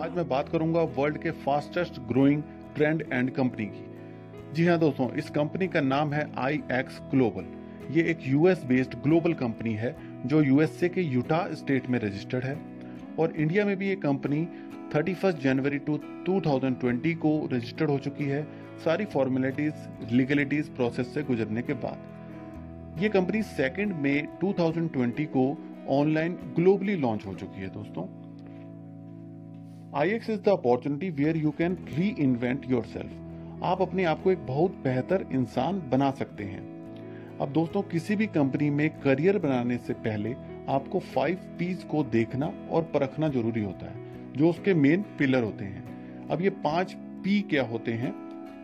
आज मैं बात करूंगा वर्ल्ड के fastest growing trend and company की। जी हाँ दोस्तों, इस कंपनी का नाम है IX ग्लोबल। ये एक यूएस बेस्ड ग्लोबल कंपनी है जो यूएसए के यूटा स्टेट में रजिस्टर्ड है और इंडिया में भी ये कंपनी 31 जनवरी 2020 को रजिस्टर्ड हो चुकी है, सारी फॉर्मेलिटीज लीगलिटीज प्रोसेस से गुजरने के बाद। ये कंपनी 2 मई 2020 को ऑनलाइन ग्लोबली लॉन्च हो चुकी है दोस्तों। IX is the opportunity where you can reinvent yourself. आप अपने आप को एक बहुत बेहतर इंसान बना सकते हैं। अब दोस्तों, किसी भी कंपनी में करियर बनाने से पहले आपको 5 P's को देखना और परखना जरूरी होता है, जो उसके मेन पिलर होते हैं। अब ये 5 P क्या होते हैं?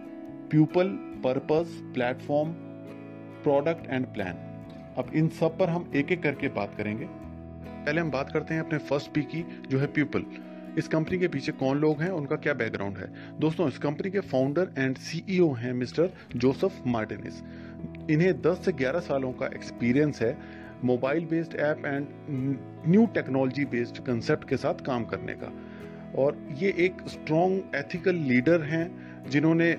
People, purpose, platform, product and plan. अब इन सब पर हम एक एक करके बात करेंगे। पहले हम बात करते हैं अपने फर्स्ट P की, जो है पीपल। इस कंपनी के पीछे कौन लोग हैं, उनका क्या बैकग्राउंड है? दोस्तों, इस कंपनी के फाउंडर एंड CEO हैं मिस्टर जोसेफ मार्टिनेज। इन्हें 10 से 11 सालों का एक्सपीरियंस है mobile based app and new technology based concept के साथ काम करने का। और ये एक स्ट्रॉन्ग एथिकल लीडर हैं जिन्होंने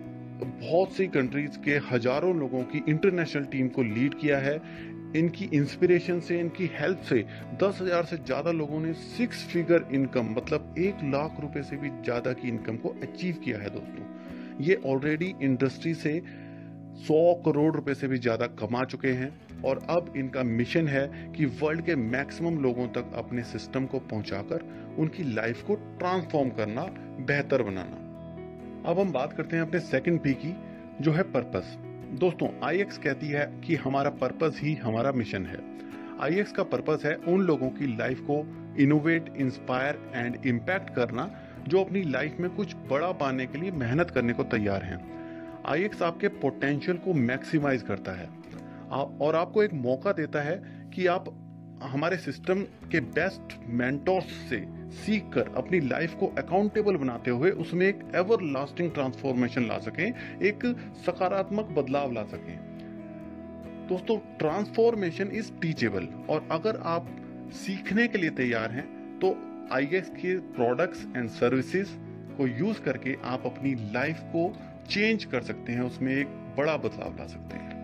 बहुत सी कंट्रीज के हजारों लोगों की इंटरनेशनल टीम को लीड किया है। इनकी इंस्पिरेशन से, इनकी हेल्प से 10,000 से ज्यादा लोगों ने 6 फिगर इनकम, मतलब 1 लाख रुपए से भी ज्यादा की इनकम को अचीव किया है दोस्तों। ये ऑलरेडी इंडस्ट्री से 100 करोड़ रुपए से भी ज्यादा कमा चुके हैं और अब इनका मिशन है कि वर्ल्ड के मैक्सिमम लोगों तक अपने सिस्टम को पहुंचाकर उनकी लाइफ को ट्रांसफॉर्म करना, बेहतर बनाना। अब हम बात करते हैं अपने सेकंड P की, जो है पर्पस। दोस्तों, IX कहती है कि हमारा पर्पस ही हमारा मिशन है। IX का पर्पस है उन लोगों की लाइफ को इनोवेट, इंस्पायर एंड इम्पैक्ट करना जो अपनी लाइफ में कुछ बड़ा पाने के लिए मेहनत करने को तैयार हैं। IX आपके पोटेंशियल को मैक्सिमाइज करता है और आपको एक मौका देता है कि आप हमारे सिस्टम के बेस्ट मेंटोर्स से सीख कर अपनी लाइफ को अकाउंटेबल बनाते हुए उसमें एक एवर लास्टिंग ट्रांसफॉर्मेशन ला सकें, एक सकारात्मक बदलाव ला सकें। दोस्तों, ट्रांसफॉर्मेशन इज टीचेबल और अगर आप सीखने के लिए तैयार हैं तो IX के प्रोडक्ट्स एंड सर्विसेज को यूज करके आप अपनी लाइफ को चेंज कर सकते हैं, उसमें एक बड़ा बदलाव ला सकते हैं।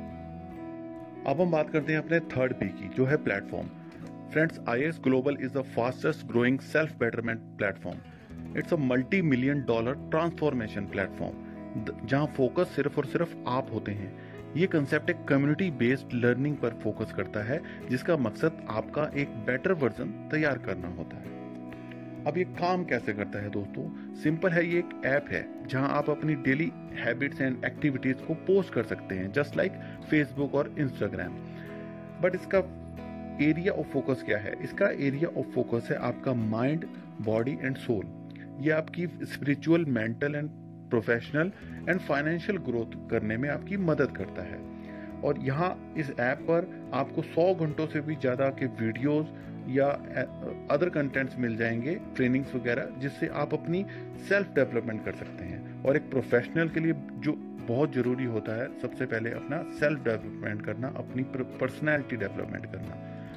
अब हम बात करते हैं अपने थर्ड P की, जो है platform. Friends, IX Global is the fastest growing self-betterment platform. It's a multi-million dollar transformation platform, जहां फोकस सिर्फ और सिर्फ आप होते हैं। ये कंसेप्ट एक कम्युनिटी बेस्ड लर्निंग पर फोकस करता है, जिसका मकसद आपका एक बेटर वर्जन तैयार करना होता है। अब ये काम कैसे करता है दोस्तों? सिंपल है, ये एक ऐप है जहां आप अपनी डेली हैबिट्स एंड एक्टिविटीज को पोस्ट कर सकते हैं, जस्ट लाइक फेसबुक और इंस्टाग्राम। बट इसका एरिया ऑफ फोकस क्या है? इसका एरिया ऑफ फोकस है आपका माइंड, बॉडी एंड सोल। ये आपकी spiritual, mental and professional and financial growth करने में आपकी मदद करता है। और यहाँ इस ऐप पर आपको 100 घंटों से भी ज्यादा के वीडियोस या अदर कंटेंट्स मिल जाएंगे, ट्रेनिंग्स वगैरह, जिससे आप अपनी सेल्फ डेवलपमेंट कर सकते हैं। और एक प्रोफेशनल के लिए जो बहुत जरूरी होता है, सबसे पहले अपना सेल्फ डेवलपमेंट करना, अपनी पर्सनैलिटी डेवलपमेंट करना।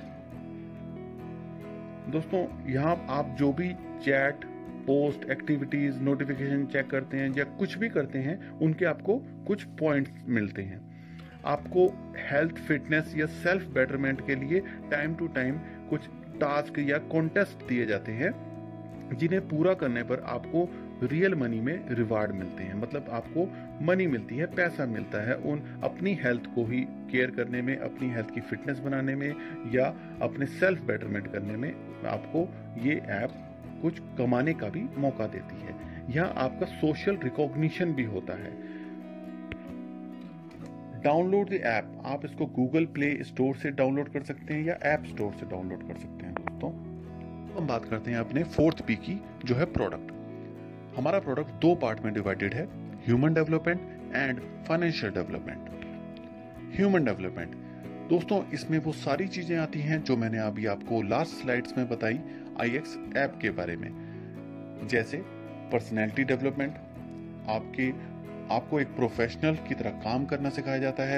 दोस्तों, यहाँ आप जो भी chat, post, activities, notification check करते हैं या कुछ भी करते हैं, उनके आपको कुछ पॉइंट्स मिलते हैं। आपको हेल्थ, फिटनेस या सेल्फ बेटरमेंट के लिए टाइम टू टाइम कुछ टास्क या कॉन्टेस्ट दिए जाते हैं, जिन्हें पूरा करने पर आपको रियल मनी में रिवार्ड मिलते हैं। मतलब आपको मनी मिलती है, पैसा मिलता है उन अपनी हेल्थ को ही केयर करने में, अपनी हेल्थ की फिटनेस बनाने में या अपने सेल्फ बेटरमेंट करने में। आपको ये ऐप कुछ कमाने का भी मौका देती है। यहाँ आपका सोशल रिकॉग्निशन भी होता है। Download the app. आप इसको गूगल प्ले स्टोर से डाउनलोड कर सकते हैं या ऐप स्टोर से डाउनलोड कर सकते हैं दोस्तों। हम बात करते हैं अपने फोर्थ P की, जो है प्रोडक्ट। हमारा प्रोडक्ट 2 पार्ट में डिवाइडेड है, human development and financial development. Human development दोस्तों, इसमें वो सारी चीजें आती हैं जो मैंने अभी आपको लास्ट स्लाइड्स में बताई IX ऐप के बारे में, जैसे पर्सनैलिटी डेवलपमेंट। आपको एक प्रोफेशनल की तरह काम करना सिखाया जाता है,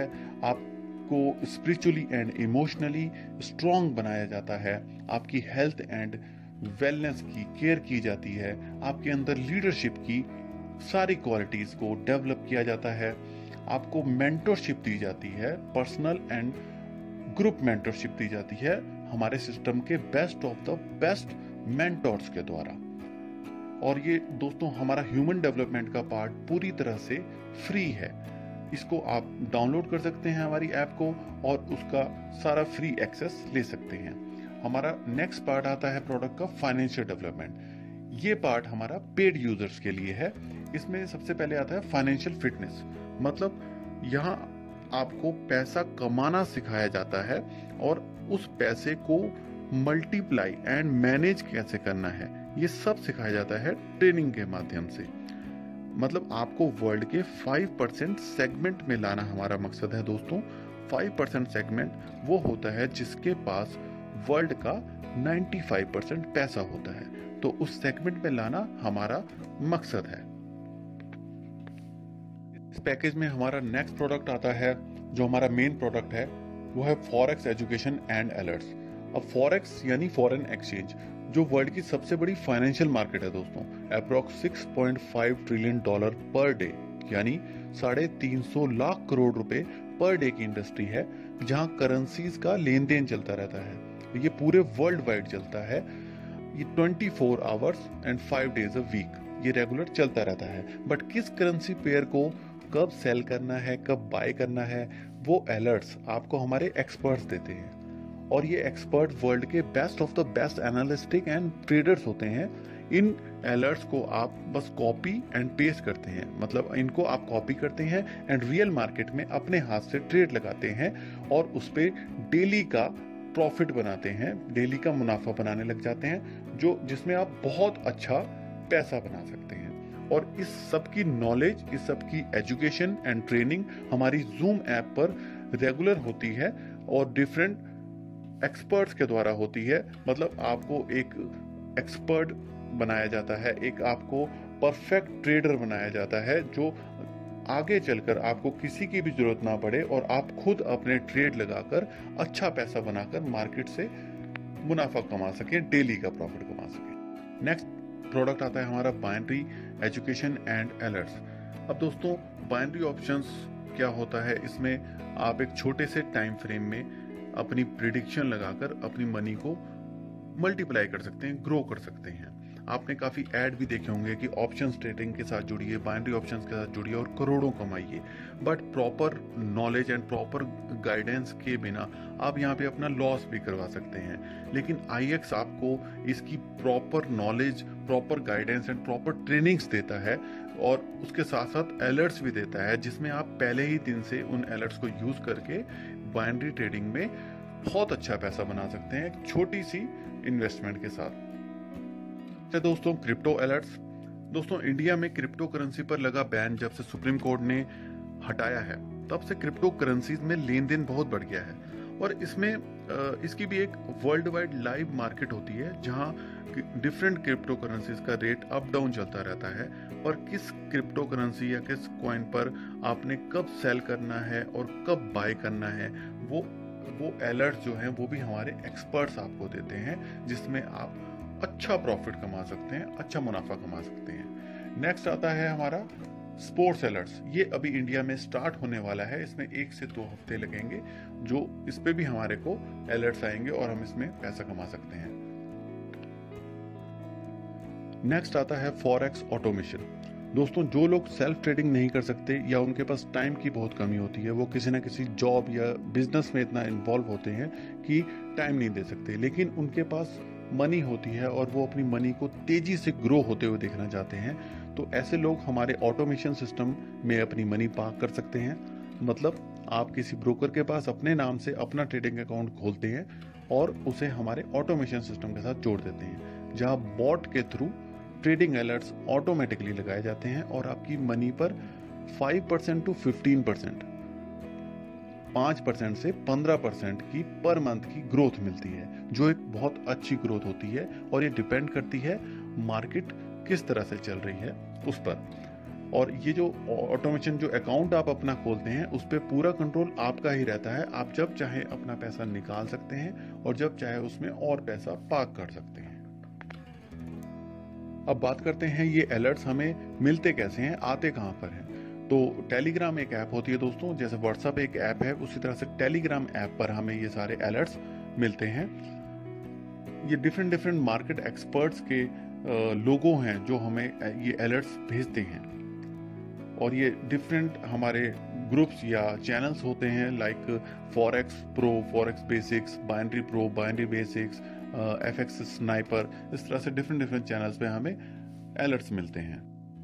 आपको स्पिरिचुअली एंड इमोशनली स्ट्रॉन्ग बनाया जाता है, आपकी हेल्थ एंड वेलनेस की केयर की जाती है, आपके अंदर लीडरशिप की सारी क्वालिटीज को डेवलप किया जाता है, आपको मेंटरशिप दी जाती है, पर्सनल एंड ग्रुप मेंटरशिप दी जाती है हमारे सिस्टम के best of the best mentors के द्वारा। और ये दोस्तों हमारा ह्यूमन डेवलपमेंट का पार्ट पूरी तरह से फ्री है। इसको आप डाउनलोड कर सकते हैं हमारी ऐप को और उसका सारा फ्री एक्सेस ले सकते हैं। हमारा नेक्स्ट पार्ट आता है प्रोडक्ट का फाइनेंशियल डेवलपमेंट। ये पार्ट हमारा पेड यूजर्स के लिए है। इसमें सबसे पहले आता है फाइनेंशियल फिटनेस, मतलब यहाँ आपको पैसा कमाना सिखाया जाता है और उस पैसे को मल्टीप्लाई एंड मैनेज कैसे करना है ये सब सिखाया जाता है ट्रेनिंग के माध्यम से। मतलब आपको वर्ल्ड के 5% सेगमेंट में लाना हमारा मकसद है दोस्तों। 5% सेगमेंट वो होता है जिसके पास वर्ल्ड का 95% पैसा होता है, तो उस सेगमेंट में लाना हमारा मकसद है। इस पैकेज में हमारा नेक्स्ट प्रोडक्ट आता है, जो हमारा मेन प्रोडक्ट है वो है फॉरेक्स एजुकेशन एंड अलर्ट्स। अब फॉरेक्स यानी फॉरेन एक्सचेंज, जो वर्ल्ड की सबसे बड़ी फाइनेंशियल मार्केट है दोस्तों। अप्रॉक्स $6.5 ट्रिलियन पर डे, यानी 350 लाख करोड़ रुपए पर डे की इंडस्ट्री है, जहां करेंसीज का लेन देन चलता रहता है। ये पूरे वर्ल्ड वाइड चलता है। ये 24 hours and 5 days a week ये रेगुलर चलता रहता है। बट किस करेंसी पेयर को कब सेल करना है, कब बाय करना है, वो अलर्ट्स आपको हमारे एक्सपर्ट्स देते हैं। और ये एक्सपर्ट वर्ल्ड के best of the best analytic and traders होते हैं। इन अलर्ट्स को आप बस कॉपी एंड पेस्ट करते हैं, मतलब इनको आप कॉपी करते हैं एंड रियल मार्केट में अपने हाथ से ट्रेड लगाते हैं और उस पर डेली का प्रॉफिट बनाते हैं, डेली का मुनाफा बनाने लग जाते हैं, जिसमें आप बहुत अच्छा पैसा बना सकते हैं। और इस सब की नॉलेज, इस सब की एजुकेशन एंड ट्रेनिंग हमारी जूम ऐप पर रेगुलर होती है और डिफरेंट एक्सपर्ट्स के द्वारा होती है। मतलब आपको एक एक्सपर्ट बनाया जाता है, एक आपको परफेक्ट ट्रेडर बनाया जाता है, जो आगे चलकर आपको किसी की भी जरूरत ना पड़े और आप खुद अपने ट्रेड लगाकर अच्छा पैसा बनाकर मार्केट से मुनाफा कमा सकें, डेली का प्रॉफिट कमा सकें। नेक्स्ट प्रोडक्ट आता है हमारा बाइनरी एजुकेशन एंड अलर्ट्स। अब दोस्तों बाइनरी ऑप्शंस क्या होता है, इसमें आप एक छोटे से टाइम फ्रेम में अपनी प्रिडिक्शन लगाकर अपनी मनी को मल्टीप्लाई कर सकते हैं, ग्रो कर सकते हैं। आपने काफी ऐड भी देखे होंगे कि ऑप्शंस ट्रेडिंग के साथ जुड़िए, बाइनरी ऑप्शंस के साथ जुड़िए और करोड़ों कमाइए। But proper knowledge and proper guidance के बिना आप यहाँ पे अपना लॉस भी करवा सकते हैं। लेकिन आईएक्स आपको इसकी proper knowledge, proper guidance and proper trainings देता है और उसके साथ साथ अलर्ट्स भी देता है, जिसमें आप पहले ही दिन से उन अलर्ट्स को यूज करके बाइनरी ट्रेडिंग में बहुत अच्छा पैसा बना सकते हैं एक छोटी सी इन्वेस्टमेंट के साथ। दोस्तों क्रिप्टो अलर्ट्स। दोस्तों इंडिया में क्रिप्टो करेंसी पर लगा बैन जब से सुप्रीम कोर्ट ने हटाया है, तब से क्रिप्टो करेंसीज में लेन देन बहुत बढ़ गया है और इसमें इसकी भी एक वर्ल्ड वाइड लाइव मार्केट होती है, जहां डिफरेंट क्रिप्टो करेंसीज का रेट अप डाउन चलता रहता है। और किस क्रिप्टो करेंसी या किस कॉइन पर आपने कब सेल करना है और कब बाय करना है, वो अलर्ट जो हैं वो भी हमारे एक्सपर्ट्स आपको देते हैं, जिसमें आप अच्छा प्रॉफिट कमा सकते हैं, अच्छा मुनाफा कमा सकते हैं। नेक्स्ट आता है हमारा स्पोर्ट्स अलर्ट्स। ये अभी इंडिया में स्टार्ट होने वाला है, इसमें 1 से 2 हफ्ते लगेंगे, जो इस पे भी हमारे को अलर्ट्स आएंगे और हम इसमें पैसा कमा सकते हैं। नेक्स्ट आता है फॉरेक्स ऑटोमेशन। दोस्तों जो लोग सेल्फ ट्रेडिंग नहीं कर सकते या उनके पास टाइम की बहुत कमी होती है, वो किसी ना किसी जॉब या बिजनेस में इतना इन्वॉल्व होते हैं कि टाइम नहीं दे सकते, लेकिन उनके पास मनी होती है और वो अपनी मनी को तेजी से ग्रो होते हुए देखना चाहते हैं, तो ऐसे लोग हमारे ऑटोमेशन सिस्टम में अपनी मनी पार्क कर सकते हैं। मतलब आप किसी ब्रोकर के पास अपने नाम से अपना ट्रेडिंग अकाउंट खोलते हैं और उसे हमारे ऑटोमेशन सिस्टम के साथ जोड़ देते हैं, जहां बॉट के थ्रू ट्रेडिंग अलर्ट्स ऑटोमेटिकली लगाए जाते हैं और आपकी मनी पर 5% to 15%, 5% से 15% की पर मंथ की ग्रोथ मिलती है, जो एक बहुत अच्छी ग्रोथ होती है। और ये डिपेंड करती है मार्केट किस तरह से चल रही है उस पर। और ये जो ऑटोमेशन जो अकाउंट आप अपना खोलते हैं, उस पर पूरा कंट्रोल आपका ही रहता है। आप जब चाहे अपना पैसा निकाल सकते हैं और जब चाहे उसमें और पैसा पार्क कर सकते हैं। अब बात करते हैं ये अलर्ट्स हमें मिलते कैसे हैं, आते कहाँ पर हैं। तो टेलीग्राम एक ऐप होती है दोस्तों, जैसे व्हाट्सएप एक ऐप है, उसी तरह से टेलीग्राम ऐप पर हमें ये सारे अलर्ट्स मिलते हैं। ये डिफरेंट डिफरेंट मार्केट एक्सपर्ट्स के लोगों हैं जो हमें ये अलर्ट्स भेजते हैं, और ये डिफरेंट हमारे ग्रुप्स या चैनल्स होते हैं, like forex pro, forex basics, binary pro, binary basics, FX sniper, इस तरह से डिफरेंट डिफरेंट चैनल्स पे हमें अलर्ट्स मिलते हैं।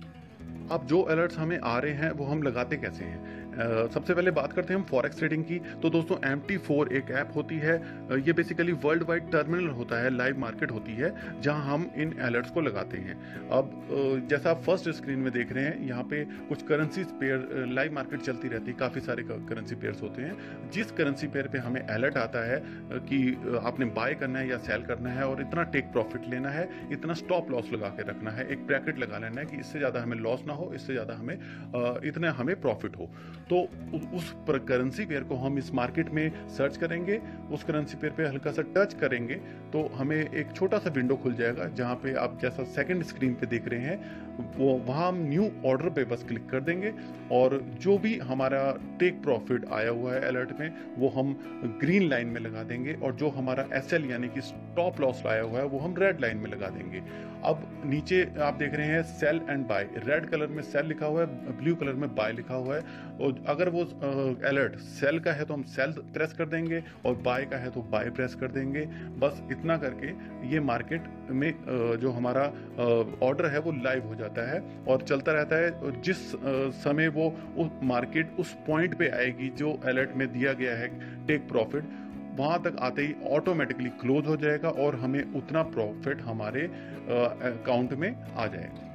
अब जो अलर्ट्स हमें आ रहे हैं वो हम लगाते कैसे हैं। सबसे पहले बात करते हैं हम फॉरेक्स ट्रेडिंग की। तो दोस्तों MT4 एक ऐप होती है, ये बेसिकली वर्ल्ड वाइड टर्मिनल होता है, लाइव मार्केट होती है जहां हम इन अलर्ट्स को लगाते हैं। अब जैसा आप फर्स्ट स्क्रीन में देख रहे हैं, यहाँ पे कुछ करेंसी पेयर लाइव मार्केट चलती रहती है, काफ़ी सारे करेंसी पेयर्स होते हैं। जिस करेंसी पेयर पे हमें अलर्ट आता है कि आपने बाय करना है या सेल करना है और इतना टेक प्रॉफिट लेना है, इतना स्टॉप लॉस लगा के रखना है, एक ब्रैकेट लगा लेना है कि इससे ज़्यादा हमें लॉस ना हो, इससे ज़्यादा हमें इतना हमें प्रॉफिट हो, तो उस करेंसी पेयर को हम इस मार्केट में सर्च करेंगे, उस करेंसी पेयर पे हल्का सा टच करेंगे तो हमें एक छोटा सा विंडो खुल जाएगा, जहां पे आप जैसा सेकंड स्क्रीन पे देख रहे हैं वो वहां हम न्यू ऑर्डर पे बस क्लिक कर देंगे, और जो भी हमारा टेक प्रॉफिट आया हुआ है अलर्ट में वो हम ग्रीन लाइन में लगा देंगे, और जो हमारा SL यानी कि स्टॉप लॉस आया हुआ है वो हम रेड लाइन में लगा देंगे। अब नीचे आप देख रहे हैं sell and buy, red colour में सेल लिखा हुआ है, ब्लू कलर में बाय लिखा हुआ है, और अगर वो अलर्ट सेल का है तो हम सेल प्रेस कर देंगे, और बाय का है तो बाय प्रेस कर देंगे। बस इतना करके ये मार्केट में जो हमारा ऑर्डर है वो लाइव हो जाता है और चलता रहता है। जिस समय वो मार्केट उस पॉइंट पे आएगी जो अलर्ट में दिया गया है टेक प्रॉफिट, वहां तक आते ही ऑटोमेटिकली क्लोज हो जाएगा और हमें उतना प्रॉफिट हमारे अकाउंट में आ जाएगा।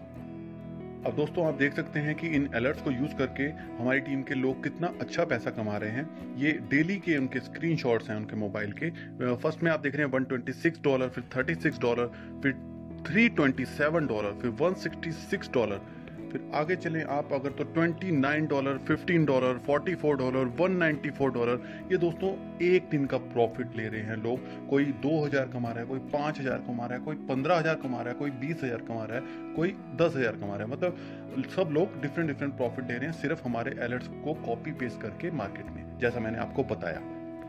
अब दोस्तों आप देख सकते हैं कि इन अलर्ट्स को यूज करके हमारी टीम के लोग कितना अच्छा पैसा कमा रहे हैं। ये डेली के उनके स्क्रीनशॉट्स हैं उनके मोबाइल के। फर्स्ट में आप देख रहे हैं $126, फिर $36, फिर $327, फिर $166, फिर आगे चलें आप अगर तो $29, $15, $44, $194। ये दोस्तों एक दिन का प्रॉफिट ले रहे हैं लोग। कोई 2000 कमा रहा है, कोई 5000 कमा रहा है, कोई 15000 कमा रहा है, कोई 20000 कमा रहा है, कोई 10000 कमा रहा है। मतलब सब लोग डिफरेंट डिफरेंट प्रॉफिट ले रहे हैं सिर्फ हमारे अलर्ट्स को कॉपी पेस्ट करके मार्केट में, जैसा मैंने आपको बताया।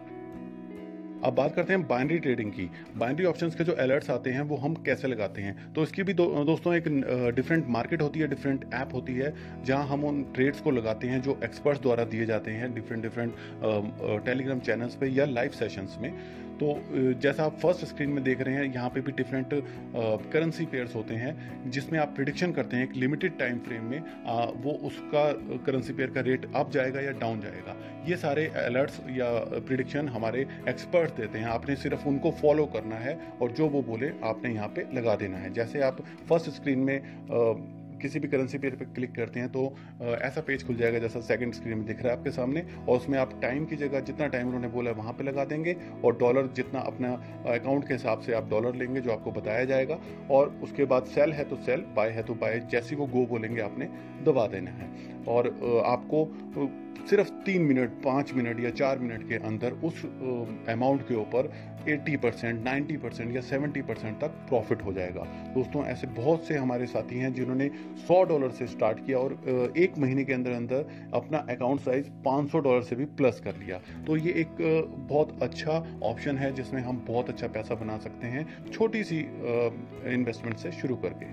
अब बात करते हैं बाइनरी ट्रेडिंग की। बाइनरी ऑप्शंस के जो अलर्ट्स आते हैं वो हम कैसे लगाते हैं, तो इसकी भी दोस्तों एक डिफरेंट मार्केट होती है, डिफरेंट ऐप होती है जहां हम उन ट्रेड्स को लगाते हैं जो एक्सपर्ट्स द्वारा दिए जाते हैं डिफरेंट डिफरेंट टेलीग्राम चैनल्स पे या लाइव सेशंस में। तो जैसा आप फर्स्ट स्क्रीन में देख रहे हैं, यहाँ पे भी डिफरेंट करेंसी पेयर्स होते हैं जिसमें आप प्रिडिक्शन करते हैं एक लिमिटेड टाइम फ्रेम में वो उसका करेंसी पेयर का रेट अप जाएगा या डाउन जाएगा। ये सारे अलर्ट्स या प्रिडिक्शन हमारे एक्सपर्ट्स देते हैं, आपने सिर्फ उनको फॉलो करना है और जो वो बोले आपने यहाँ पे लगा देना है। जैसे आप फर्स्ट स्क्रीन में किसी भी करेंसी पेयर पे क्लिक करते हैं तो ऐसा पेज खुल जाएगा जैसा सेकंड स्क्रीन में दिख रहा है आपके सामने, और उसमें आप टाइम की जगह जितना टाइम उन्होंने बोला है वहाँ पे लगा देंगे, और डॉलर जितना अपना अकाउंट के हिसाब से आप डॉलर लेंगे जो आपको बताया जाएगा, और उसके बाद सेल है तो सेल, बाय है तो बाय, जैसी वो गो बोलेंगे आपने दबा देना है। और आपको सिर्फ 3 मिनट, 5 मिनट या 4 मिनट के अंदर उस अमाउंट के ऊपर 80%, 90% या 70% तक प्रॉफिट हो जाएगा। दोस्तों ऐसे बहुत से हमारे साथी हैं जिन्होंने $100 से स्टार्ट किया और एक महीने के अंदर अंदर अपना अकाउंट साइज $500 से भी प्लस कर लिया। तो ये एक बहुत अच्छा ऑप्शन है जिसमें हम बहुत अच्छा पैसा बना सकते हैं छोटी सी इन्वेस्टमेंट से शुरू करके।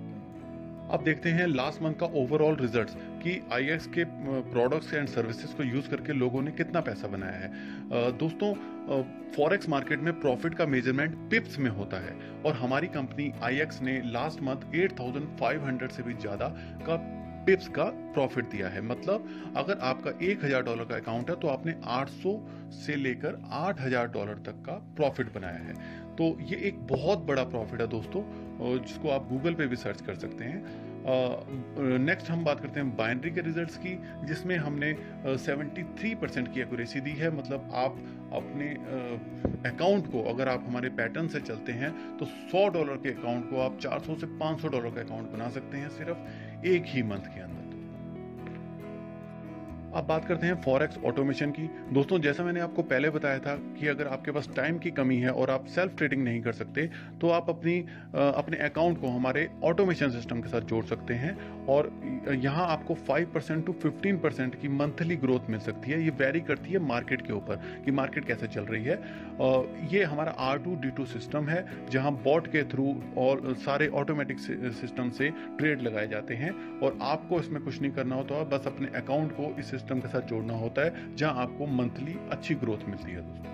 अब देखते हैं लास्ट मंथ का ओवरऑल रिजल्ट्स कि IEX के प्रोडक्ट्स एंड सर्विसेज को यूज करके लोगों ने कितना पैसा बनाया है। दोस्तों फॉरेक्स मार्केट में प्रॉफिट का मेजरमेंट पिप्स में होता है, और हमारी कंपनी IEX ने लास्ट मंथ 8500 से भी ज्यादा का पिप्स का प्रॉफिट दिया है। मतलब अगर आपका $1000 का अकाउंट है तो आपने 800 से लेकर $8000 तक का प्रॉफिट बनाया है। तो ये एक बहुत बड़ा प्रॉफिट है दोस्तों, जिसको आप गूगल पे भी सर्च कर सकते हैं। नेक्स्ट हम बात करते हैं बाइनरी के रिजल्ट्स की, जिसमें हमने 73% की एक्यूरेसी दी है। मतलब आप अपने अकाउंट को, अगर आप हमारे पैटर्न से चलते हैं तो $100 के अकाउंट को आप $400 से $500 का अकाउंट बना सकते हैं सिर्फ एक ही मंथ के अंदर। अब बात करते हैं फॉरेक्स ऑटोमेशन की। दोस्तों जैसा मैंने आपको पहले बताया था कि अगर आपके पास टाइम की कमी है और आप सेल्फ ट्रेडिंग नहीं कर सकते तो आप अपने अकाउंट को हमारे ऑटोमेशन सिस्टम के साथ जोड़ सकते हैं और यहाँ आपको 5% to 15% की मंथली ग्रोथ मिल सकती है। ये वेरी करती है मार्केट के ऊपर कि मार्केट कैसे चल रही है। ये हमारा R2D2 सिस्टम है जहाँ बॉट के थ्रू और सारे ऑटोमेटिक सिस्टम से ट्रेड लगाए जाते हैं और आपको इसमें कुछ नहीं करना होता है, बस अपने अकाउंट को इस सिस्टम के साथ जोड़ना होता है जहां आपको मंथली अच्छी ग्रोथ मिलती है दोस्तों।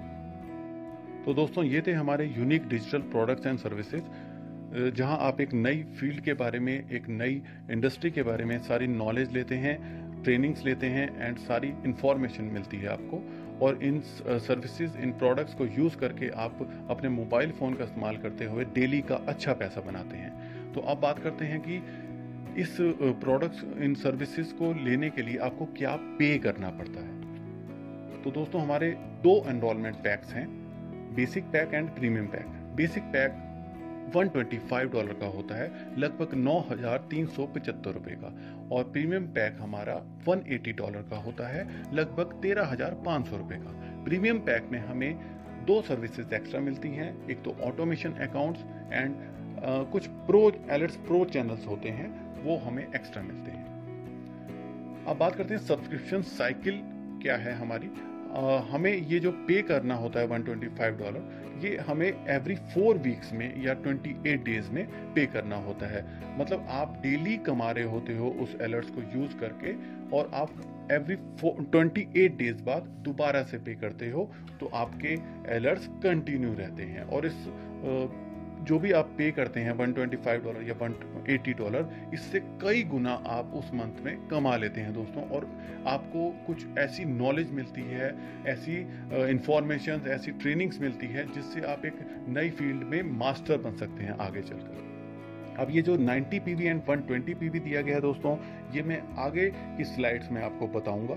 तो दोस्तों ये थे हमारे unique digital products and services जहां आप एक नई फील्ड के बारे में, एक नई इंडस्ट्री के बारे में सारी नॉलेज लेते हैं, ट्रेनिंग्स लेते हैं एंड सारी इंफॉर्मेशन मिलती है आपको। और इन सर्विसेज, इन प्रोडक्ट्स को यूज़ करके आप अपने मोबाइल फ़ोन का इस्तेमाल करते हुए डेली का अच्छा पैसा बनाते हैं। तो अब बात करते हैं कि इस प्रोडक्ट्स, इन सर्विसेज को लेने के लिए आपको क्या पे करना पड़ता है। तो दोस्तों हमारे 2 एनरोलमेंट पैक्स हैं, basic pack and premium pack. Basic pack $125 का होता है, लगभग 9,375 रुपए का, और प्रीमियम पैक हमारा $180 का होता है, लगभग 13,500 रुपए का। प्रीमियम पैक में हमें 2 सर्विसेज एक्स्ट्रा मिलती हैं, एक तो ऑटोमेशन अकाउंट्स एंड कुछ एलर्ट्स प्रो चैनल्स होते हैं, वो हमें एक्स्ट्रा मिलते हैं। अब बात करते हैं सब्सक्रिप्शन साइकिल क्या है हमारी। हमें ये जो पे करना होता है $125, ये हमें एवरी 4 वीक्स में या 28 डेज में पे करना होता है। मतलब आप डेली कमा रहे होते हो उस अलर्ट्स को यूज करके और आप एवरी 28 डेज बाद दोबारा से पे करते हो, तो आपके अलर्ट्स कंटिन्यू रहते हैं। और इस जो भी आप पे करते हैं $125 या $180, इससे कई गुना आप उस मंथ में कमा लेते हैं दोस्तों। और आपको कुछ ऐसी नॉलेज मिलती है, ऐसी इंफॉर्मेशन, ऐसी ट्रेनिंग्स मिलती है जिससे आप एक नई फील्ड में मास्टर बन सकते हैं आगे चलकर। अब ये जो 90 PV एंड 120 PV दिया गया है दोस्तों, ये मैं आगे की स्लाइड्स में आपको बताऊंगा।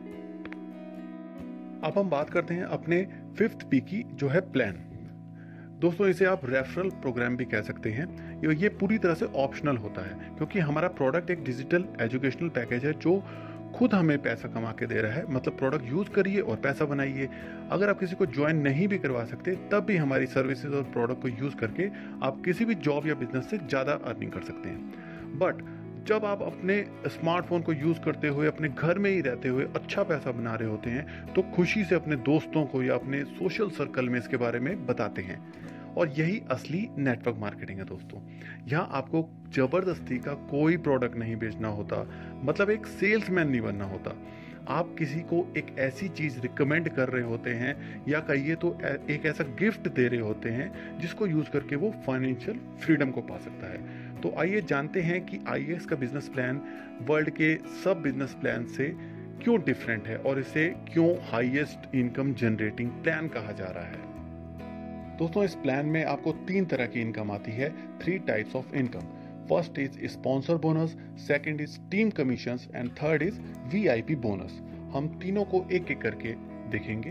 अब हम बात करते हैं अपने 5th P की, जो है प्लान। दोस्तों इसे आप रेफरल प्रोग्राम भी कह सकते हैं। ये पूरी तरह से ऑप्शनल होता है क्योंकि हमारा प्रोडक्ट एक डिजिटल एजुकेशनल पैकेज है जो खुद हमें पैसा कमा के दे रहा है। मतलब प्रोडक्ट यूज करिए और पैसा बनाइए। अगर आप किसी को ज्वाइन नहीं भी करवा सकते तब भी हमारी सर्विसेज और प्रोडक्ट को यूज करके आप किसी भी जॉब या बिजनेस से ज़्यादा अर्निंग कर सकते हैं। बट जब आप अपने स्मार्टफोन को यूज करते हुए अपने घर में ही रहते हुए अच्छा पैसा बना रहे होते हैं तो खुशी से अपने दोस्तों को या अपने सोशल सर्कल में इसके बारे में बताते हैं। और यही असली नेटवर्क मार्केटिंग है दोस्तों। यहाँ आपको जबरदस्ती का कोई प्रोडक्ट नहीं बेचना होता, मतलब एक सेल्समैन नहीं बनना होता। आप किसी को एक ऐसी चीज रिकमेंड कर रहे होते हैं या कहिए तो एक ऐसा गिफ्ट दे रहे होते हैं जिसको यूज करके वो फाइनेंशियल फ्रीडम को पा सकता है। तो आइए जानते हैं कि IAS का बिजनेस प्लान वर्ल्ड के सब बिजनेस प्लान से क्यों डिफरेंट है और इसे क्यों हाईएस्ट इनकम जनरेटिंग प्लान कहा जा रहा है। दोस्तों इस प्लान में आपको 3 तरह की इनकम आती है, 3 types of income. First is sponsor bonus, second is team commissions and third is VIP bonus. हम तीनों को एक एक करके देखेंगे।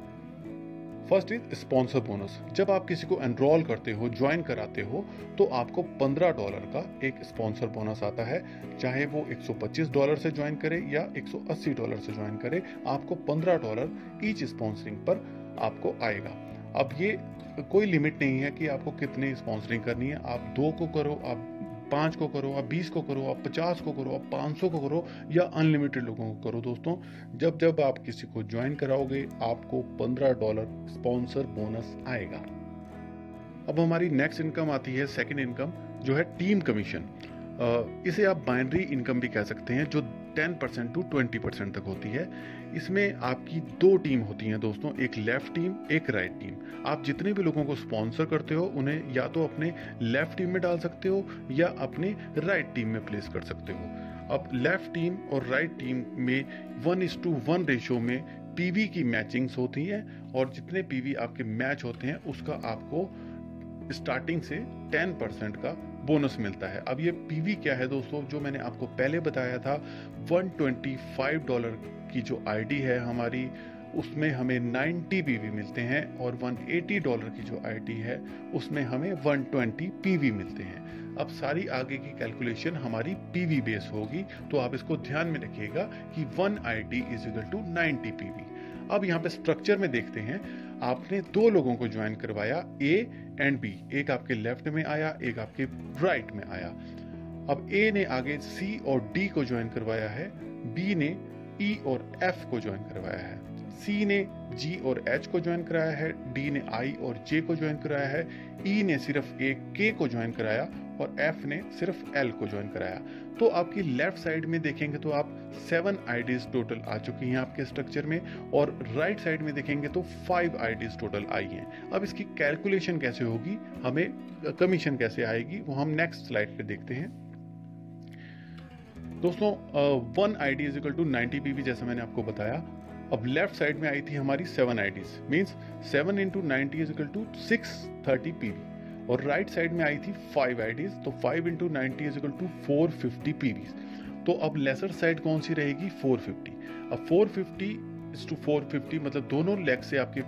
First is sponsor bonus. जब आप किसी को एनरोल करते हो, ज्वाइन कराते हो, तो आपको $15 का एक स्पॉन्सर बोनस आता है। चाहे वो $125 से ज्वाइन करे या $180 से ज्वाइन करे, आपको $15 ईच स्पॉन्सरिंग पर आपको आएगा। अब ये कोई लिमिट नहीं है कि आपको कितने स्पॉन्सरिंग करनी है। आप 2 को करो, आप 5 को करो, आप 20 को करो, आप 50 को करो, आप 500 को करो या अनलिमिटेड लोगों को करो। दोस्तों जब जब आप किसी को ज्वाइन कराओगे आपको $15 स्पॉन्सर बोनस आएगा। अब हमारी नेक्स्ट इनकम आती है, सेकंड इनकम, जो है टीम कमीशन। इसे आप बाइनरी इनकम भी कह सकते हैं, जो 10% to 20% तक होती है। इसमें आपकी 2 टीम होती हैं दोस्तों, एक लेफ्ट टीम, एक राइट टीम। आप जितने भी लोगों को स्पॉन्सर करते हो उन्हें या तो अपने लेफ्ट टीम में डाल सकते हो या अपने राइट टीम में प्लेस कर सकते हो। अब लेफ्ट टीम और राइट टीम में 1:1 रेशियो में PV की मैचिंग्स होती हैं और जितने PV आपके मैच होते हैं उसका आपको स्टार्टिंग से 10% का बोनस मिलता है। अब ये PV क्या है दोस्तों, जो मैंने आपको पहले बताया था, $125 की जो ID है हमारी उसमें हमें 90 पीवी मिलते हैं, और $180 की जो आईटी है उसमें हमें 120 पीवी मिलते हैं। अब सारी आगे की कैलकुलेशन हमारी पीवी बेस होगी, तो आप इसको ध्यान में रखिएगा कि 1 ID is equal to 90 PV. अब यहाँ पे स्ट्रक्चर में देखते हैं, आपने दो लोगों को ज्वाइन करवाया, ए एंड बी, एक आपके लेफ्ट में आया, एक आपके राइट में आया। अब ए ने आगे सी और डी को ज्वाइन करवाया है, बी ने ई और एफ को ज्वाइन करवाया है, सी ने जी और एच को ज्वाइन कराया है, डी ने आई और जे को ज्वाइन कराया है, ई ने सिर्फ एक के को ज्वाइन कराया, और एफ ने सिर्फ एल को ज्वाइन कराया। तो आपकी लेफ्ट साइड में देखेंगे तो आप 7 आईडीज टोटल आ चुकी हैं आपके स्ट्रक्चर में, और राइट साइड में देखेंगे तो 5 आईडीज टोटल आई हैं। अब इसकी कैलकुलेशन कैसे होगी, हमें कमीशन कैसे आएगी, वो हम नेक्स्ट स्लाइड पे देखते हैं। दोस्तों 1 ID is equal to 90 PV, जैसा मैंने आपको बताया। अब लेफ्ट साइड में आई थी हमारी 7 IDs, means 7 into 90 is equal to 630 PV, और राइट साइड में आई थी 5 आईडीज, तो 5 into 90 is equal to 450 PV. तो अब लेसर साइड कौन सी रहेगी, 450। अब 450 इज टू 450 मतलब दोनों लेग से आपके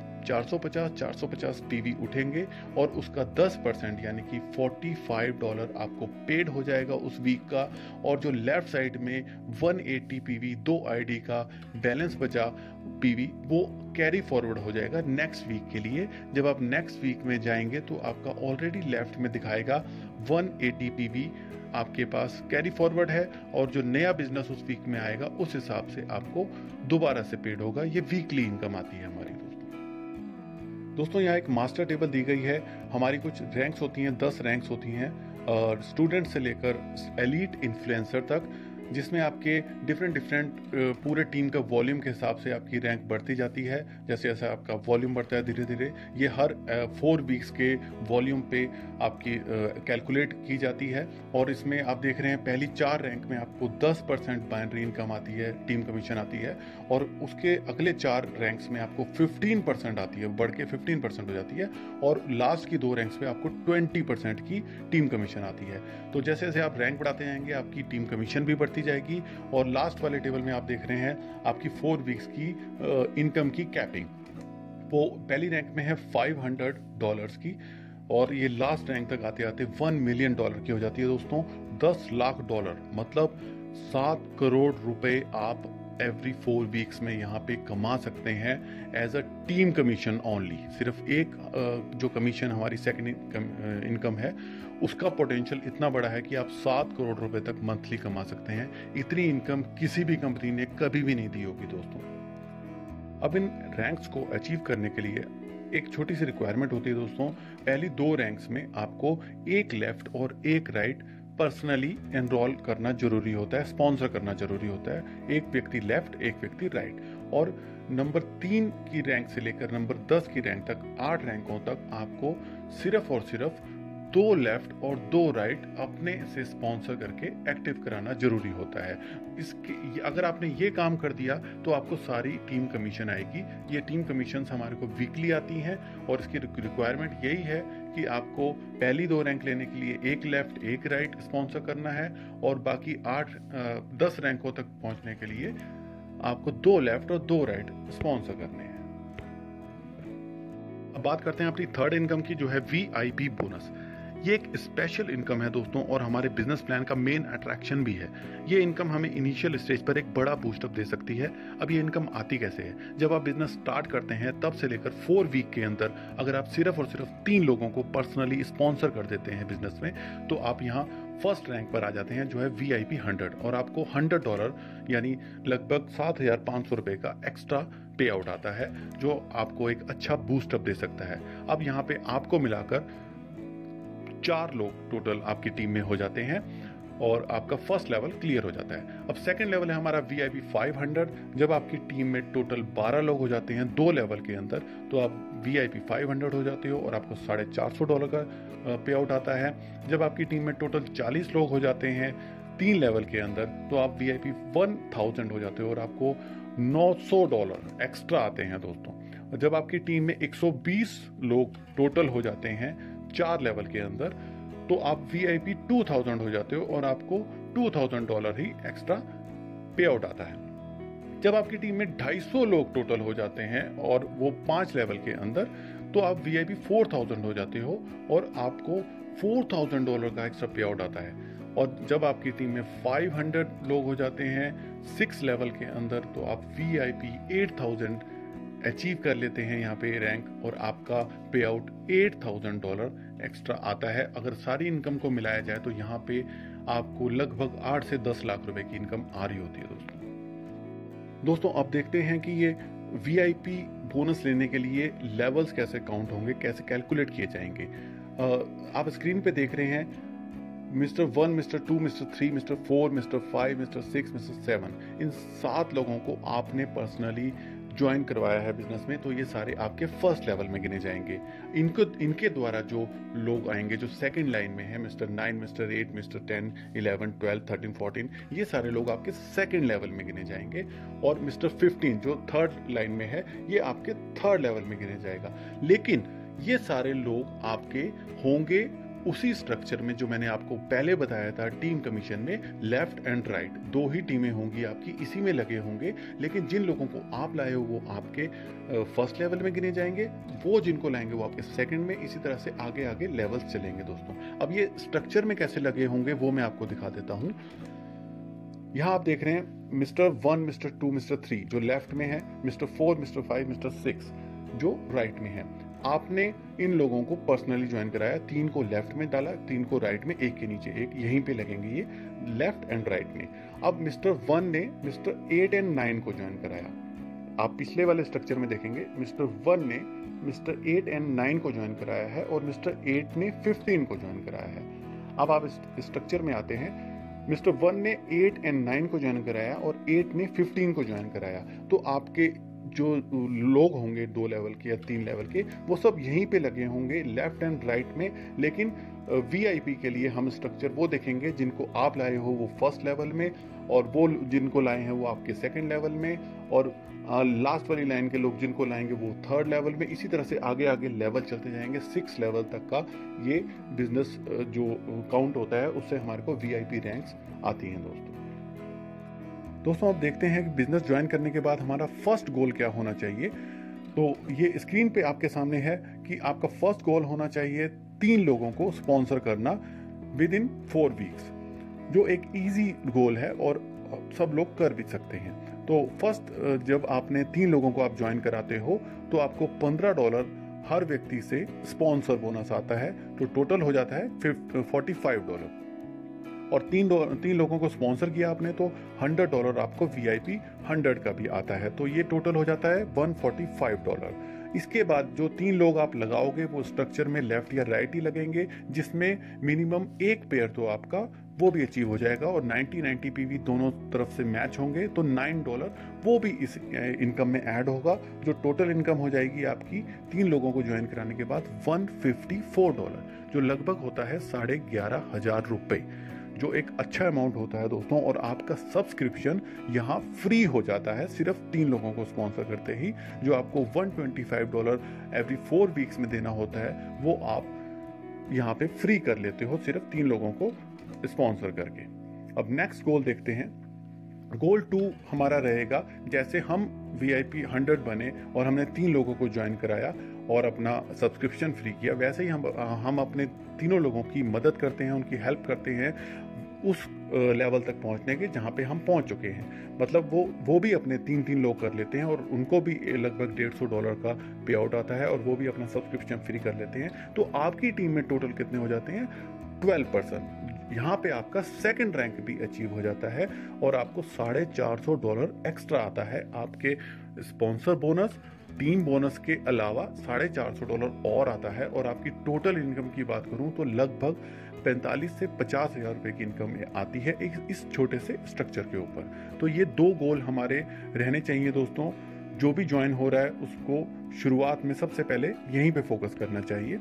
450 पीवी उठेंगे, और उसका 10% यानी कि $45 आपको पेड हो जाएगा उस वीक का। और जो लेफ्ट साइड में 180 पीवी 2 आईडी का बैलेंस बचा पीवी, वो कैरी फॉरवर्ड हो जाएगा नेक्स्ट वीक के लिए। जब आप नेक्स्ट वीक में जाएंगे तो आपका ऑलरेडी लेफ्ट में दिखाएगा 180 पीवी आपके पास कैरी फॉरवर्ड है, और जो नया बिजनेस उस वीक में आएगा उस हिसाब से आपको दोबारा से पेड होगा। ये वीकली इनकम आती है हमारी। दोस्तों यहाँ एक मास्टर टेबल दी गई है, हमारी कुछ रैंक्स होती हैं, 10 रैंक्स होती हैं, और स्टूडेंट से लेकर एलीट इन्फ्लुएंसर तक, जिसमें आपके डिफरेंट पूरे टीम का वॉल्यूम के हिसाब से आपकी रैंक बढ़ती जाती है। जैसे जैसे आपका वॉल्यूम बढ़ता है धीरे धीरे, ये हर 4 वीक्स के वॉल्यूम पे आपकी कैलकुलेट की जाती है। और इसमें आप देख रहे हैं पहली 4 रैंक में आपको 10% बाइनरी इनकम आती है, टीम कमीशन आती है, और उसके अगले 4 रैंक्स में आपको 15% आती है, बढ़ के 15% हो जाती है, और लास्ट की 2 रैंक्स पे आपको 20% की टीम कमीशन आती है। तो जैसे जैसे आप रैंक बढ़ाते जाएंगे आपकी टीम कमीशन भी बढ़ती जाएगी। और लास्ट वाले टेबल में आप देख रहे हैं आपकी 4 वीक्स की इनकम की कैपिंग, वो पहली रैंक में है $500 की, और ये लास्ट रैंक तक आते आते $1 मिलियन की हो जाती है। दोस्तों $10 लाख मतलब 7 करोड़ रुपए आप एवरी 4 वीक्स में यहाँ पे कमा सकते हैं as a team commission only. सिर्फ एक जो कमीशन हमारी सेकंड इनकम है, उसका पोटेंशियल इतना बड़ा है कि आप 7 करोड़ रुपए तक मंथली कमा सकते हैं। इतनी इनकम किसी भी कंपनी ने कभी भी नहीं दी होगी दोस्तों। अब इन रैंक्स को अचीव करने के लिए एक छोटी सी रिक्वायरमेंट होती है दोस्तों। पहली 2 रैंक्स में आपको एक लेफ्ट और एक राइट पर्सनली एनरोल करना जरूरी होता है, स्पॉन्सर करना जरूरी होता है। एक व्यक्ति लेफ्ट, एक व्यक्ति राइट। और नंबर 3 की रैंक से लेकर नंबर 10 की रैंक तक, 8 रैंकों तक आपको सिर्फ और सिर्फ 2 लेफ्ट और 2 राइट अपने से स्पॉन्सर करके एक्टिव कराना जरूरी होता है। इसके अगर आपने ये काम कर दिया तो आपको सारी टीम कमीशन आएगी। ये टीम कमीशन हमारे को वीकली आती हैं, और इसकी रिक्वायरमेंट यही है कि आपको पहली 2 रैंक लेने के लिए एक लेफ्ट एक राइट स्पॉन्सर करना है, और बाकी 10 रैंकों तक पहुंचने के लिए आपको 2 लेफ्ट और 2 राइट स्पॉन्सर करने हैं। अब बात करते हैं अपनी थर्ड इनकम की, जो है VIP बोनस। ये एक स्पेशल इनकम है दोस्तों, और हमारे बिजनेस प्लान का मेन अट्रैक्शन भी है। ये इनकम हमें इनिशियल स्टेज पर एक बड़ा बूस्टअप दे सकती है। अब ये इनकम आती कैसे है? जब आप बिजनेस स्टार्ट करते हैं तब से लेकर 4 वीक के अंदर अगर आप सिर्फ और सिर्फ 3 लोगों को पर्सनली स्पॉन्सर कर देते हैं बिजनेस में, तो आप यहाँ फर्स्ट रैंक पर आ जाते हैं, जो है VIP 100, और आपको $100 यानी लगभग 7,500 रुपए का एक्स्ट्रा पे आउट आता है, जो आपको एक अच्छा बूस्टअप दे सकता है। अब यहाँ पे आपको मिलाकर 4 लोग टोटल आपकी टीम में हो जाते हैं, और आपका फर्स्ट लेवल क्लियर हो जाता है। अब सेकंड लेवल है हमारा VIP 500। जब आपकी टीम में टोटल 12 लोग हो जाते हैं 2 लेवल के अंदर, तो आप VIP 500 हो जाते हो, और आपको $450 का पे आउट आता है। जब आपकी टीम में टोटल 40 लोग हो जाते हैं 3 लेवल के अंदर, तो आप VIP 1000 हो जाते हो, और आपको $900 एक्स्ट्रा आते हैं दोस्तों। जब आपकी टीम में 120 लोग टोटल हो जाते हैं 4 लेवल के अंदर, तो आप VIP 2000 हो जाते हो, और आपको $2000 ही एक्स्ट्रा पे आउट आता है। जब आपकी टीम में 250 लोग टोटल हो जाते हैं और वो 5 लेवल के अंदर, तो आप VIP 4000 हो जाते हो और आपको $4000 का एक्स्ट्रा पे आउट आता है। और जब आपकी टीम में 500 लोग हो जाते हैं 6 लेवल के अंदर, तो आप VIP 8000 अचीव कर लेते हैं यहाँ पे रैंक, और आपका पे आउट $8000 एक्स्ट्रा आता है। अगर सारी इनकम को मिलाया जाए तो यहाँ पे आपको लगभग 8 से 10 लाख रुपए की इनकम आ रही होती है दोस्तों। अब देखते हैं कि ये VIP बोनस लेने के लिए लेवल्स कैसे काउंट होंगे, कैसे कैलकुलेट किए जाएंगे। आप स्क्रीन पे देख रहे हैं mister 1, mister 2, mister 3, mister 4, mister 5, mister 6, mister 7, इन 7 लोगों को आपने पर्सनली ज्वाइन करवाया है बिजनेस में, तो ये सारे आपके फर्स्ट लेवल में गिने जाएंगे। इनके द्वारा जो लोग आएंगे जो सेकंड लाइन में है, मिस्टर 9, मिस्टर 8, मिस्टर 10, 11, 12, 13, 14, ये सारे लोग आपके सेकंड लेवल में गिने जाएंगे। और मिस्टर 15 जो थर्ड लाइन में है, ये आपके थर्ड लेवल में गिने जाएगा। लेकिन ये सारे लोग आपके होंगे उसी स्ट्रक्चर में जो मैंने आपको पहले बताया था टीम कमीशन में, लेफ्ट एंड राइट 2 ही टीमें होंगी आपकी, इसी में लगे होंगे। लेकिन जिन लोगों को आप लाए हो वो आपके फर्स्ट लेवल में गिने जाएंगे, वो जिनको लाएंगे वो आपके सेकंड में, इसी तरह से आगे आगे लेवल्स चलेंगे दोस्तों। अब ये स्ट्रक्चर में कैसे लगे होंगे वो मैं आपको दिखा देता हूँ। यहाँ आप देख रहे हैं मिस्टर 1, मिस्टर 2, मिस्टर 3 जो लेफ्ट में है, मिस्टर 4, मिस्टर 5, मिस्टर 6 जो राइट में है। आपने इन लोगों को पर्सनली ज्वाइन कराया, 3 को लेफ्ट में डाला, 3 को राइट में, एक के नीचे एक, यहीं पे लगेंगे ये लेफ्ट एंड राइट में। अब मिस्टर 1 ने मिस्टर 8 एंड 9 को ज्वाइन कराया। आप पिछले वाले स्ट्रक्चर में देखेंगे मिस्टर 1 ने मिस्टर 8 एंड 9 को ज्वाइन कराया है और मिस्टर 8 ने 15 को ज्वाइन कराया है। अब आप इस स्ट्रक्चर में आते हैं, मिस्टर 1 ने 8 एंड 9 को ज्वाइन कराया और 8 ने 15 को ज्वाइन कराया। तो आपके जो लोग होंगे 2 लेवल के या 3 लेवल के, वो सब यहीं पे लगे होंगे लेफ्ट एंड राइट में। लेकिन VIP के लिए हम स्ट्रक्चर वो देखेंगे जिनको आप लाए हो वो फर्स्ट लेवल में, और वो जिनको लाए हैं वो आपके सेकंड लेवल में, और लास्ट वाली लाइन के लोग जिनको लाएंगे वो थर्ड लेवल में। इसी तरह से आगे आगे लेवल चलते जाएंगे। 6 लेवल तक का ये बिजनेस जो काउंट होता है उससे हमारे को VIP रैंक्स आती हैं दोस्तों। अब देखते हैं कि बिजनेस ज्वाइन करने के बाद हमारा फर्स्ट गोल क्या होना चाहिए। तो ये स्क्रीन पे आपके सामने है कि आपका फर्स्ट गोल होना चाहिए 3 लोगों को स्पॉन्सर करना विद इन 4 वीक्स, जो एक इजी गोल है और सब लोग कर भी सकते हैं। तो फर्स्ट जब आपने 3 लोगों को आप ज्वाइन कराते हो तो आपको $15 हर व्यक्ति से स्पॉन्सर बोनस आता है, तो टोटल हो जाता है $45। और 3 लोगों को स्पॉन्सर किया आपने तो $100 आपको VIP 100 का भी आता है, तो ये टोटल हो जाता है $145। इसके बाद जो 3 लोग आप लगाओगे वो स्ट्रक्चर में लेफ्ट या राइट ही लगेंगे, जिसमें मिनिमम एक पेयर तो आपका वो भी अचीव हो जाएगा और 90-90 PV दोनों तरफ से मैच होंगे, तो $9 वो भी इस इनकम में ऐड होगा, जो टोटल इनकम हो जाएगी आपकी 3 लोगों को ज्वाइन कराने के बाद $154, जो लगभग होता है 11,500 रुपए, जो एक अच्छा अमाउंट होता है दोस्तों। और आपका सब्सक्रिप्शन यहाँ फ्री हो जाता है सिर्फ 3 लोगों को स्पॉन्सर करते ही। जो आपको $125 एवरी 4 वीक्स में देना होता है वो आप यहाँ पे फ्री कर लेते हो सिर्फ 3 लोगों को स्पॉन्सर करके। अब नेक्स्ट गोल देखते हैं। गोल 2 हमारा रहेगा, जैसे हम VIP 100 बने और हमने 3 लोगों को ज्वाइन कराया और अपना सब्सक्रिप्शन फ्री किया, वैसे ही हम अपने तीनों लोगों की मदद करते हैं, उनकी हेल्प करते हैं उस लेवल तक पहुंचने के जहां पे हम पहुंच चुके हैं। मतलब वो भी अपने 3 लोग कर लेते हैं और उनको भी लगभग $150 का पे आउट आता है और वो भी अपना सब्सक्रिप्शन फ्री कर लेते हैं। तो आपकी टीम में टोटल कितने हो जाते हैं? 12 पर्सन। यहाँ पे आपका सेकंड रैंक भी अचीव हो जाता है और आपको $450 एक्स्ट्रा आता है आपके स्पॉन्सर बोनस, टीम बोनस के अलावा $450 और आता है। और आपकी टोटल इनकम की बात करूं तो लगभग 45 से 50 हजार रुपए की इनकम आती है इस छोटे से स्ट्रक्चर के ऊपर। तो ये 2 गोल हमारे रहने चाहिए दोस्तों। जो भी ज्वाइन हो रहा है उसको शुरुआत में सबसे पहले यहीं पे फोकस करना चाहिए।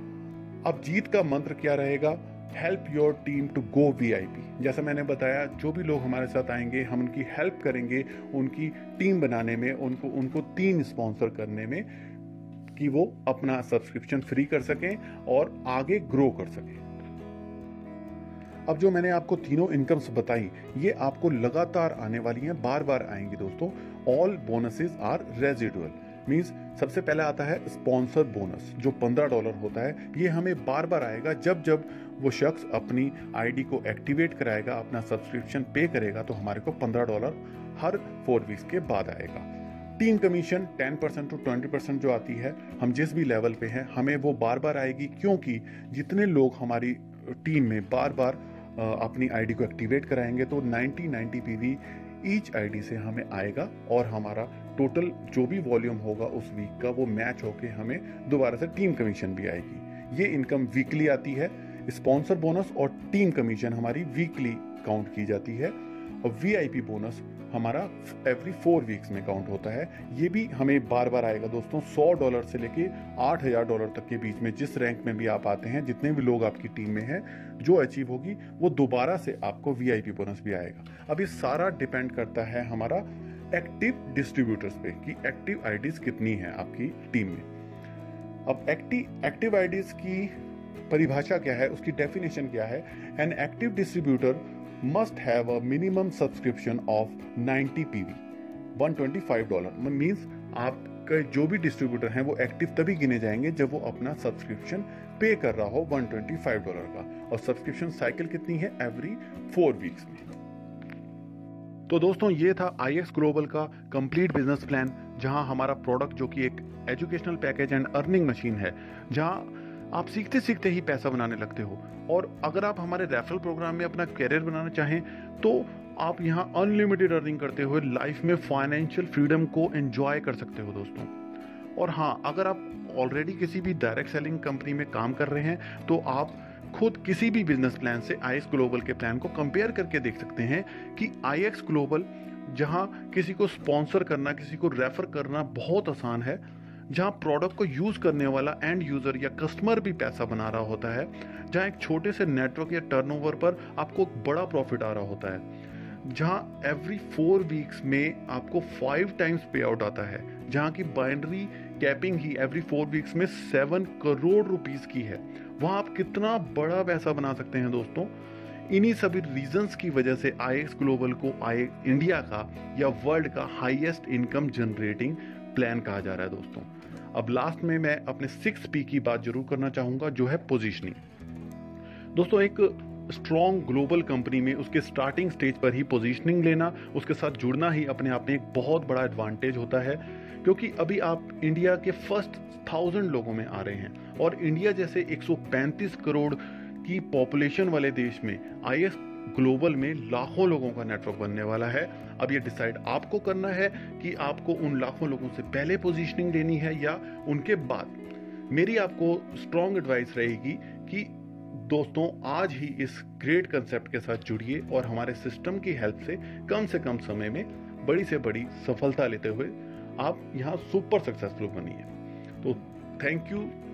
अब जीत का मंत्र क्या रहेगा? Help your team to go VIP। जैसा मैंने बताया, जो भी लोग हमारे साथ आएंगे हम उनकी हेल्प करेंगे उनकी टीम बनाने में, उनको 3 स्पॉन्सर करने में, कि वो अपना सब्सक्रिप्शन फ्री कर सकें और आगे ग्रो कर सकें। अब जो मैंने आपको तीनों इनकम्स बताई, ये आपको लगातार आने वाली हैं, बार बार आएंगी दोस्तों। All bonuses are residual, means सबसे पहले आता है स्पॉन्सर बोनस जो $15 होता है। ये हमें बार बार आएगा जब जब वो शख्स अपनी आईडी को एक्टिवेट कराएगा, अपना सब्सक्रिप्शन पे करेगा, तो हमारे को $15 हर 4 वीक्स के बाद आएगा। टीम कमीशन 10% to 20% जो आती है, हम जिस भी लेवल पे हैं हमें वो बार बार आएगी, क्योंकि जितने लोग हमारी टीम में बार बार अपनी आईडी को एक्टिवेट कराएंगे तो 90 पीवी ईच आईडी से हमें आएगा, और हमारा टोटल जो भी वॉल्यूम होगा उस वीक का वो मैच होके हमें दोबारा से टीम कमीशन भी आएगी। ये इनकम वीकली आती है। स्पॉन्सर बोनस और टीम कमीशन हमारी वीकली काउंट की जाती है, और वीआईपी बोनस हमारा एवरी 4 वीक्स में काउंट होता है। ये भी हमें बार बार आएगा दोस्तों। $100 से लेके $8,000 तक के बीच में जिस रैंक में भी आप आते हैं, जितने भी लोग आपकी टीम में हैं, जो अचीव होगी वो दोबारा से आपको वीआईपी बोनस भी आएगा। अब ये सारा डिपेंड करता है हमारा एक्टिव डिस्ट्रीब्यूटर्स पे कि एक्टिव आईडीज कितनी है आपकी टीम में। अब एक्टिव आईडीज की परिभाषा क्या है, उसकी डेफिनेशन क्या है? An active distributor must have a minimum subscription of 90 PV, $125। Means आपके जो भी डिस्ट्रीब्यूटर हैं वो एक्टिव तभी गिने जाएंगे जब वो अपना सब्सक्रिप्शन पे कर रहा हो $125 का, और सब्सक्रिप्शन साइकिल कितनी है? एवरी 4 वीक्स में। तो दोस्तों ये था IX ग्लोबल का कंप्लीट बिजनेस प्लान, जहां हमारा प्रोडक्ट जो कि एक educational package and earning machine है, जहां आप सीखते सीखते ही पैसा बनाने लगते हो। और अगर आप हमारे रेफरल प्रोग्राम में अपना कैरियर बनाना चाहें तो आप यहाँ अनलिमिटेड अर्निंग करते हुए लाइफ में फाइनेंशियल फ्रीडम को एंजॉय कर सकते हो दोस्तों। और हाँ, अगर आप ऑलरेडी किसी भी डायरेक्ट सेलिंग कंपनी में काम कर रहे हैं तो आप खुद किसी भी बिजनेस प्लान से IX ग्लोबल के प्लान को कंपेयर करके देख सकते हैं कि IX ग्लोबल जहां किसी को स्पॉन्सर करना, किसी को रेफर करना बहुत आसान है, जहां प्रोडक्ट को यूज करने वाला एंड यूजर या कस्टमर भी पैसा बना रहा होता है, जहां एक छोटे से नेटवर्क या टर्नओवर पर आपको बड़ा प्रॉफिट आ रहा होता है, जहां एवरी 4 वीक्स में आपको 5 टाइम्स पे आउट आता है, जहां की बाइनरी कैपिंग ही एवरी 4 वीक्स में 7 करोड़ रुपीस की है, वहां आप कितना बड़ा पैसा बना सकते हैं दोस्तों। इन्हीं सभी रीजंस की वजह से IX ग्लोबल को इंडिया का या वर्ल्ड का हाईएस्ट इनकम जनरेटिंग प्लान कहा जा रहा है दोस्तों। अब लास्ट में मैं अपने 6P की बात जरूर करना चाहूंगा, जो है पोजीशनिंग। दोस्तों एक स्ट्रॉन्ग ग्लोबल कंपनी में उसके स्टार्टिंग स्टेज पर ही पोजीशनिंग लेना, उसके साथ जुड़ना ही अपने आप में एक बहुत बड़ा एडवांटेज होता है, क्योंकि अभी आप इंडिया के फर्स्ट 1000 लोगों में आ रहे हैं, और इंडिया जैसे 135 करोड़ की पॉपुलेशन वाले देश में IX ग्लोबल में लाखों लोगों का नेटवर्क बनने वाला है। अब ये डिसाइड आपको करना है कि आपको उन लाखों लोगों से पहले पोजीशनिंग लेनी है या उनके बाद। मेरी आपको स्ट्रॉन्ग एडवाइस रहेगी कि दोस्तों आज ही इस ग्रेट कंसेप्ट के साथ जुड़िए और हमारे सिस्टम की हेल्प से कम समय में बड़ी से बड़ी सफलता लेते हुए आप यहाँ सुपर सक्सेसफुल बनिए। तो थैंक यू